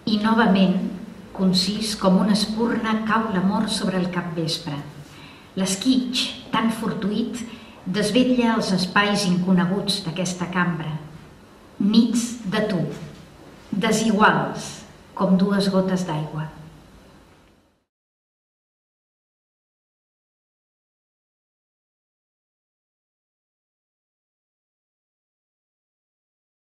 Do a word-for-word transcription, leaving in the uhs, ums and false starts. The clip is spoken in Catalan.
I novament, concís com una espurna, cau l'amor sobre el capvespre. L'esquitx, tan fortuït, desvetlla els espais inconeguts d'aquesta cambra. Nits de tu, desiguals com dues gotes d'aigua.